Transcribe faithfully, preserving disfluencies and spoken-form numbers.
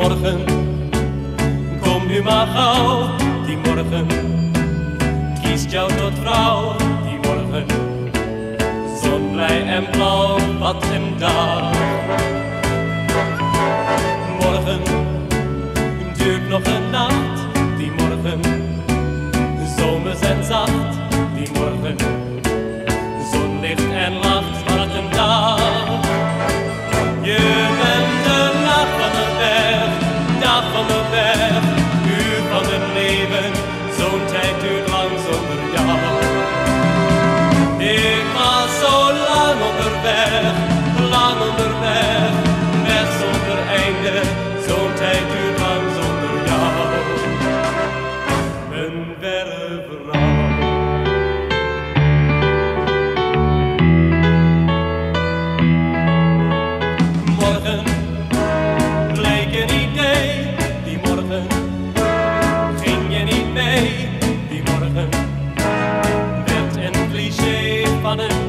morgen, kom nu maar gauw. Die morgen, kiest jou tot vrouw. Die morgen, zonblij en blauw, wat een dag. Morgen, duurt nog een nacht. Die morgen, zomers en zacht. Die morgen, zonlicht en lacht, wat een dag. Je bent de nacht van de weg, dag van de weg, uur van het leven, zo'n tijd duurt lang zonder jou. Ik was zo lang onderweg, lang onderweg, weg zonder einde, zo'n tijd duurt lang zonder jou. Een verre vrouw. Morgen bleek een idee, die morgen ging je niet mee. Die morgen werd een cliché van een